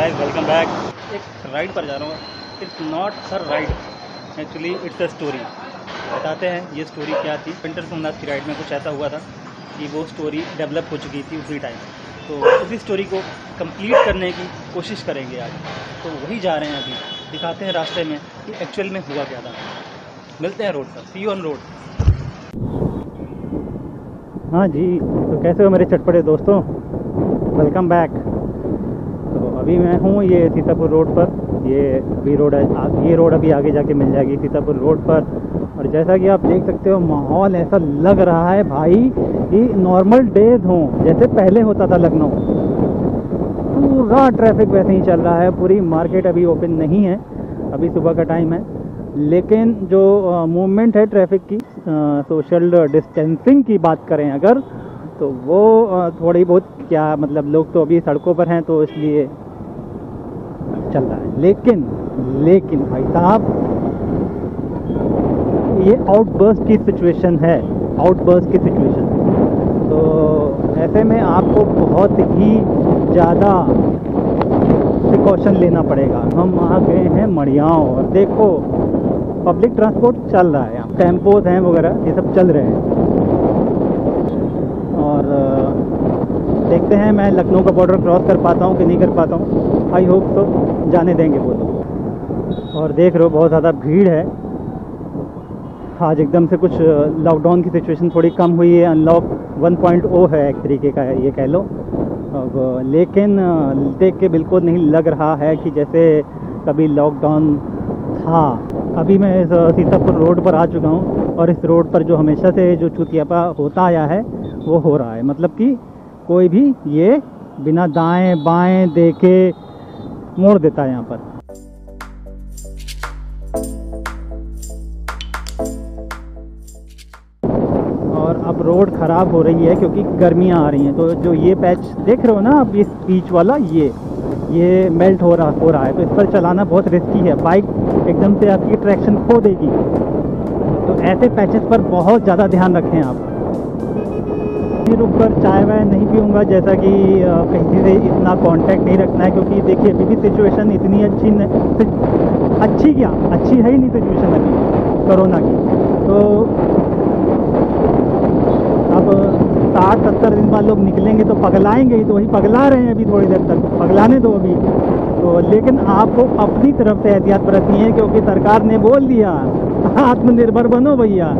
Guys welcome back. एक ride पर जा रहा हूँ। It's not a ride, actually it's a story. बताते हैं ये स्टोरी क्या थी। विंटर सोमनाथ की राइड में कुछ ऐसा हुआ था कि वो स्टोरी डेवलप हो चुकी थी उसी टाइम, तो उसी स्टोरी को कंप्लीट करने की कोशिश करेंगे आज। तो वही जा रहे हैं अभी, दिखाते हैं रास्ते में कि एक्चुअल में हुआ क्या था। मिलते हैं रोड पर, सी यू ऑन रोड। हाँ जी, तो कैसे हो मेरे चटपटे दोस्तों, वेलकम बैक। तो अभी मैं हूँ ये सीतापुर रोड पर। ये अभी रोड है, ये रोड अभी आगे जाके मिल जाएगी सीतापुर रोड पर। और जैसा कि आप देख सकते हो माहौल ऐसा लग रहा है भाई कि नॉर्मल डेज हों जैसे पहले होता था लखनऊ। पूरा ट्रैफिक वैसे ही चल रहा है, पूरी मार्केट अभी ओपन नहीं है, अभी सुबह का टाइम है। लेकिन जो मूवमेंट है ट्रैफिक की, सोशल डिस्टेंसिंग की बात करें अगर, तो वो थोड़ी बहुत क्या मतलब, लोग तो अभी सड़कों पर हैं तो इसलिए चल रहा है। लेकिन भाई साहब, ये आउटबर्स्ट की सिचुएशन है, आउटबर्स्ट की सिचुएशन। तो ऐसे में आपको बहुत ही ज़्यादा प्रिकॉशन लेना पड़ेगा। हम आ गए हैं मड़ियाँव और देखो पब्लिक ट्रांसपोर्ट चल रहा है, यहाँ टेम्पोज हैं वगैरह, ये सब चल रहे हैं। और देखते हैं मैं लखनऊ का बॉर्डर क्रॉस कर पाता हूँ कि नहीं कर पाता हूँ। आई होप तो जाने देंगे वो लोग। और देख रहे हो बहुत ज़्यादा भीड़ है आज, एकदम से कुछ लॉकडाउन की सिचुएशन थोड़ी कम हुई है, अनलॉक 1.0 है एक तरीके का, ये कह लो। अब लेकिन देख के बिल्कुल नहीं लग रहा है कि जैसे कभी लॉकडाउन था। अभी मैं इस सीतापुर रोड पर आ चुका हूँ और इस रोड पर जो हमेशा से जो चुतियापा होता आया है वो हो रहा है। मतलब कि कोई भी ये बिना दाएं बाएं देखे मोड़ देता है यहाँ पर। और अब रोड ख़राब हो रही है क्योंकि गर्मियाँ आ रही हैं। तो जो ये पैच देख रहे हो ना आप, इस बीच वाला ये मेल्ट हो रहा है, तो इस पर चलाना बहुत रिस्की है। बाइक एकदम से आपकी ट्रैक्शन खो देगी। तो ऐसे पैचेस पर बहुत ज़्यादा ध्यान रखें आप। रुक कर चाय वाय नहीं पीऊँगा, जैसा कि कहीं से इतना कांटेक्ट नहीं रखना है, क्योंकि देखिए अभी भी सिचुएशन इतनी अच्छी है ही नहीं सिचुएशन अभी कोरोना की। तो अब 60-70 दिन बाद लोग निकलेंगे तो पगलाएंगे ही, तो वही पगला रहे हैं अभी, थोड़ी देर तक पगलाने दो अभी तो। लेकिन आपको अपनी तरफ से एहतियात बरतनी है, क्योंकि सरकार ने बोल दिया आत्मनिर्भर बनो भैया।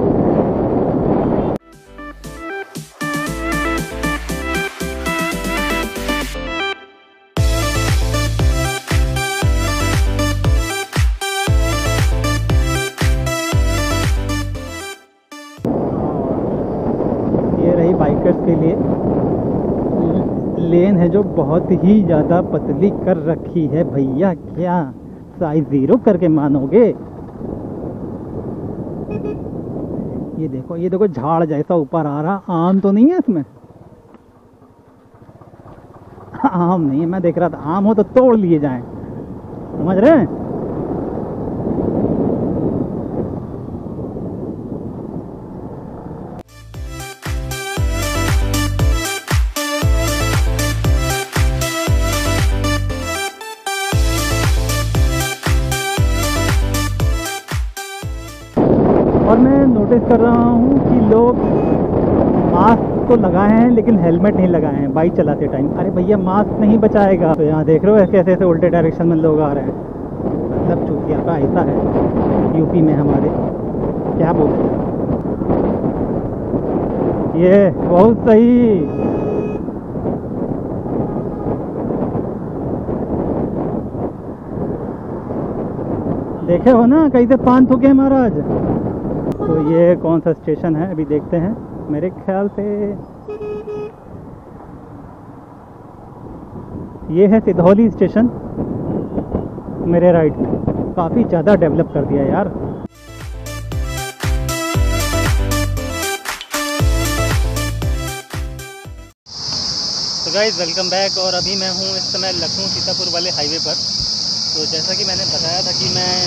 बाइकर्स के लिए लेन है जो बहुत ही ज़्यादा पतली कर रखी है भैया, क्या साइज 0 करके मानोगे। ये देखो झाड़ जैसा ऊपर आ रहा, आम तो नहीं है इसमें, आम नहीं है। मैं देख रहा था आम हो तो तोड़ लिए जाएं, समझ रहे हैं। और मैं नोटिस कर रहा हूँ कि लोग मास्क तो लगाए हैं लेकिन हेलमेट नहीं लगाए हैं बाइक चलाते टाइम। अरे भैया मास्क नहीं बचाएगा। तो यहाँ देख रहे हो कैसे ऐसे उल्टे डायरेक्शन में लोग आ रहे हैं। मतलब चूतिया का ऐसा है यूपी में हमारे, क्या बोलते हैं। ये बहुत सही। देखे हो ना कैसे पान थूके महाराज। तो ये कौन सा स्टेशन है अभी देखते हैं। मेरे ख्याल से ये है सिधौली स्टेशन। मेरे राइट में काफ़ी ज़्यादा डेवलप कर दिया यार। तो गाइस वेलकम बैक। और अभी मैं हूँ इस समय लखनऊ सीतापुर वाले हाईवे पर। तो जैसा कि मैंने बताया था कि मैं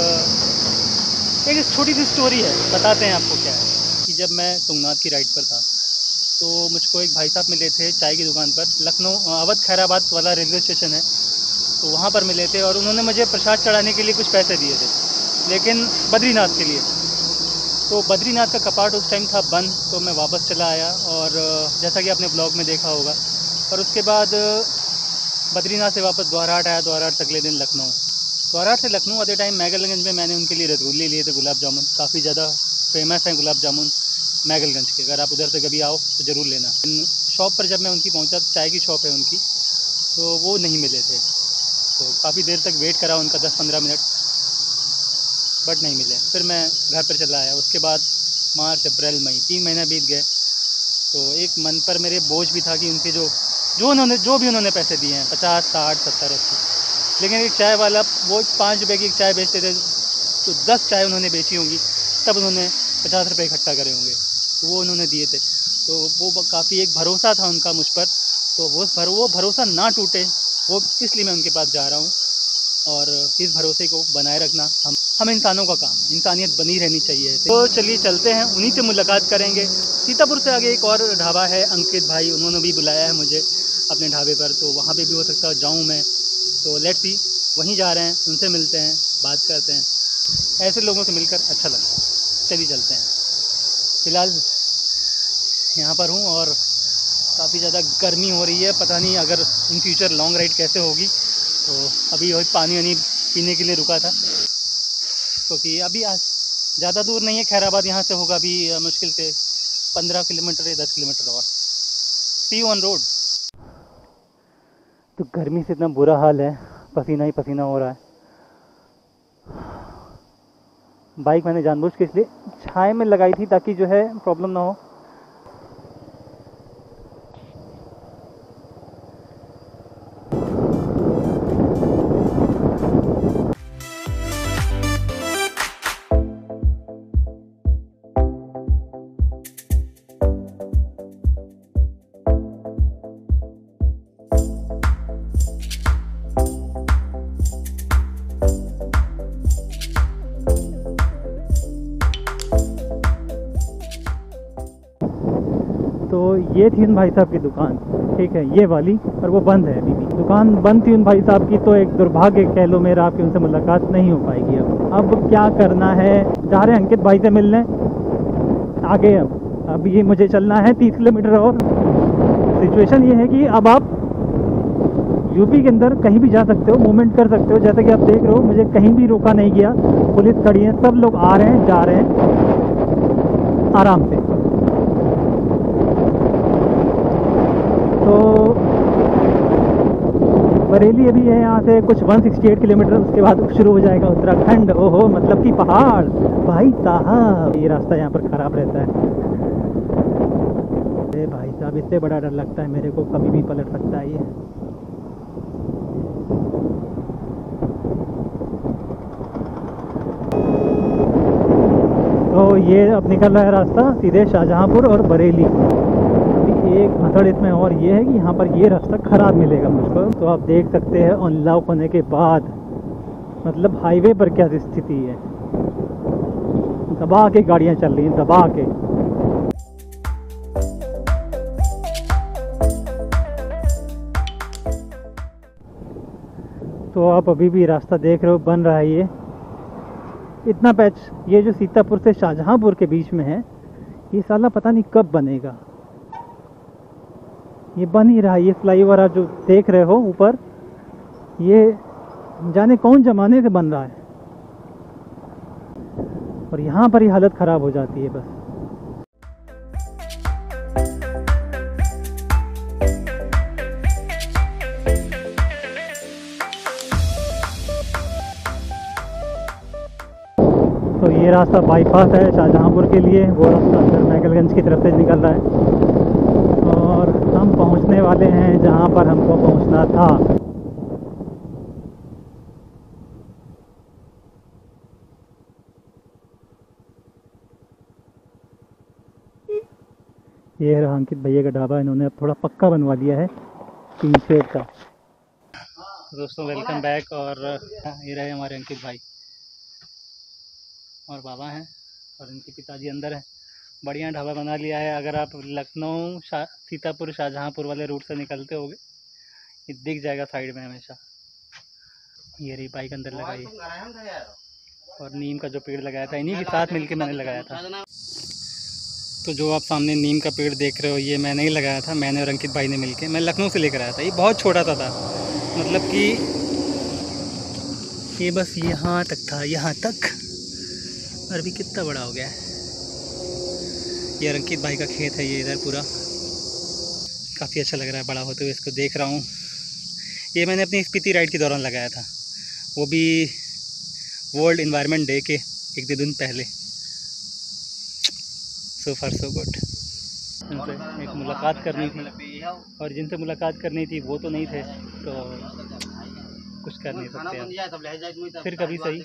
एक छोटी सी स्टोरी है, बताते हैं आपको क्या है। कि जब मैं तुंगनाथ की राइड पर था तो मुझको एक भाई साहब मिले थे चाय की दुकान पर। लखनऊ अवध खैराबाद वाला रेलवे स्टेशन है, तो वहाँ पर मिले थे और उन्होंने मुझे प्रसाद चढ़ाने के लिए कुछ पैसे दिए थे, लेकिन बद्रीनाथ के लिए। तो बद्रीनाथ का कपाट उस टाइम था बंद, तो मैं वापस चला आया और जैसा कि आपने ब्लॉग में देखा होगा। और उसके बाद बद्रीनाथ से वापस द्वारहाट आया, द्वारहाट से अगले दिन लखनऊ। द्वारहाट से लखनऊ आते टाइम मैगलगंज में मैंने उनके लिए रसगुल्ले लिए थे, गुलाब जामुन। काफ़ी ज़्यादा फेमस हैं गुलाब जामुन मैगलगंज के, अगर आप उधर से कभी आओ तो ज़रूर लेना। शॉप पर जब मैं उनकी पहुंचा, चाय की शॉप है उनकी, तो वो नहीं मिले थे। तो काफ़ी देर तक वेट करा उनका, 10-15 मिनट, बट नहीं मिले। फिर मैं घर पर चला आया। उसके बाद मार्च, अप्रैल, मई, 3 महीना बीत गए। तो एक मन पर मेरे बोझ भी था कि उनके जो भी उन्होंने पैसे दिए हैं, 50, 60, 70, 80, लेकिन एक चाय वाला, वो 5 रुपये की एक चाय बेचते थे, तो 10 चाय उन्होंने बेची होंगी, तब उन्होंने 50 रुपये इकट्ठा करे होंगे, तो वो उन्होंने दिए थे। तो वो काफ़ी एक भरोसा था उनका मुझ पर, तो वो भरोसा ना टूटे, वो इसलिए मैं उनके पास जा रहा हूँ। और इस भरोसे को बनाए रखना हम इंसानों का काम है, इंसानियत बनी रहनी चाहिए। तो चलिए चलते हैं, उन्हीं से मुलाकात करेंगे। सीतापुर से आगे एक और ढाबा है, अंकित भाई, उन्होंने भी बुलाया है मुझे अपने ढाबे पर, तो वहाँ पे भी हो सकता है जाऊँ मैं। तो लेट्स सी, वहीं जा रहे हैं, उनसे मिलते हैं, बात करते हैं। ऐसे लोगों से मिलकर अच्छा लगता है। चलिए चलते हैं। फ़िलहाल यहाँ पर हूँ और काफ़ी ज़्यादा गर्मी हो रही है। पता नहीं अगर इन फ्यूचर लॉन्ग राइड कैसे होगी। तो अभी वही पानी वानी पीने के लिए रुका था, क्योंकि अभी आज ज़्यादा दूर नहीं है खैराबाद यहाँ से, होगा अभी मुश्किल से 15 किलोमीटर या 10 किलोमीटर और। See you on road. तो गर्मी से इतना बुरा हाल है, पसीना ही पसीना हो रहा है। बाइक मैंने जानबूझ के इसलिए छाए में लगाई थी ताकि जो है प्रॉब्लम ना हो। तो ये थी उन भाई साहब की दुकान, ठीक है, ये वाली, और वो बंद है अभी भी। दुकान बंद थी उन भाई साहब की, तो एक दुर्भाग्य कह लो मेरा, आपकी उनसे मुलाकात नहीं हो पाएगी। अब क्या करना है, जा रहे हैं अंकित भाई से मिलने आगे। अब ये मुझे चलना है 30 किलोमीटर और। सिचुएशन ये है कि अब आप यूपी के अंदर कहीं भी जा सकते हो, मूवमेंट कर सकते हो। जैसे कि आप देख रहे हो, मुझे कहीं भी रोका नहीं गया, पुलिस खड़ी है, सब लोग आ रहे हैं, जा रहे हैं आराम से। तो बरेली अभी है यहाँ से कुछ 168 किलोमीटर, उसके बाद शुरू हो जाएगा उत्तराखंड। ओहो, मतलब कि पहाड़ भाई साहब। ये रास्ता यहाँ पर ख़राब रहता है। अरे भाई साहब, इससे बड़ा डर लगता है मेरे को, कभी भी पलट सकता है ये। तो ये अब निकल रहा है रास्ता सीधे शाहजहांपुर और बरेली। एक मसड़ इसमें और ये है कि यहाँ पर ये रास्ता ख़राब मिलेगा मुझको। तो आप देख सकते हैं अनलॉक होने के बाद मतलब हाईवे पर क्या स्थिति है, दबा के गाड़ियाँ चल रही हैं, दबा के। तो आप अभी भी रास्ता देख रहे हो, बन रहा है ये इतना पैच। ये जो सीतापुर से शाहजहांपुर के बीच में है, ये साला पता नहीं कब बनेगा। ये बन ही रहा है, ये फ्लाईओवर आप जो देख रहे हो ऊपर, ये जाने कौन जमाने से बन रहा है, और यहाँ पर ही हालत ख़राब हो जाती है बस। तो ये रास्ता बाईपास है शाहजहांपुर के लिए, वो रास्ता अंदर मैगलगंज की तरफ से निकल रहा है, और हम पहुंचने वाले हैं जहां पर हमको पहुंचना था। ये है अंकित भैया का ढाबा, इन्होंने अब थोड़ा पक्का बनवा लिया है, 3 शेड का। दोस्तों वेलकम बैक। और ये रहे हमारे अंकित भाई और बाबा हैं, और इनके पिताजी अंदर हैं। बढ़िया ढाबा बना लिया है। अगर आप लखनऊ सीतापुर शाहजहांपुर वाले रूट से निकलते होगे, ये दिख जाएगा साइड में हमेशा। ये रही बाइक अंदर लगाई, और नीम का जो पेड़ लगाया था इन्हीं के साथ मिलके मैंने लगाया था। तो जो आप सामने नीम का पेड़ देख रहे हो ये मैंने ही लगाया था, मैंने और अंकित भाई ने मिलके। मैं लखनऊ से लेकर आया था, ये बहुत छोटा सा था, मतलब कि ये बस यहाँ तक था, यहाँ तक, और अभी कितना बड़ा हो गया है। ये अंकित भाई का खेत है, ये इधर पूरा काफ़ी अच्छा लग रहा है बड़ा होते हुए, इसको देख रहा हूँ। ये मैंने अपनी स्पीति राइड के दौरान लगाया था, वो भी वर्ल्ड इन्वायरमेंट डे के एक दिन पहले। So far so good. उनसे एक मुलाकात करनी थी, और जिनसे मुलाकात करनी थी वो तो नहीं थे, तो कुछ कर नहीं सकते हैं, फिर कभी सही।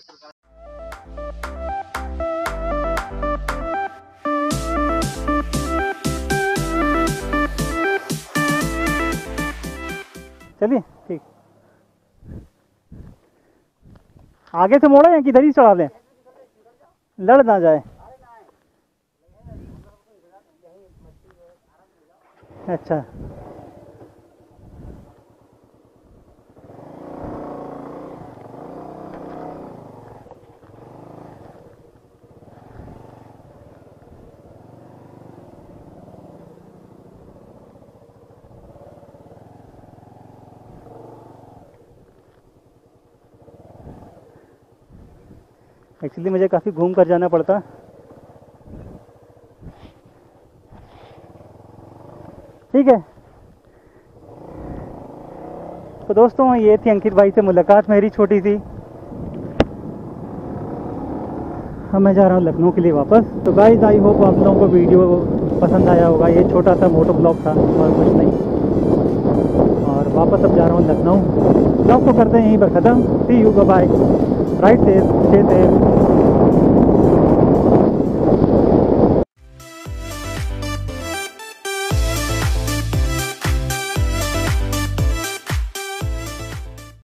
चलिए ठीक, आगे से मोड़ा या किधर ही चढ़ा दें, लड़ ना जाए। अच्छा एक्चुअली मुझे काफ़ी घूम कर जाना पड़ता, ठीक है। तो दोस्तों ये थी अंकित भाई से मुलाकात मेरी छोटी सी। अब मैं जा रहा हूँ लखनऊ के लिए वापस। तो गाइस आई होप आप लोगों को वीडियो पसंद आया होगा, ये छोटा सा मोटो ब्लॉग था और कुछ नहीं। और वापस अब जा रहा हूँ लखनऊ, ब्लॉग को करते हैं यहीं पर ख़त्म। सी यू, बाय, राइट से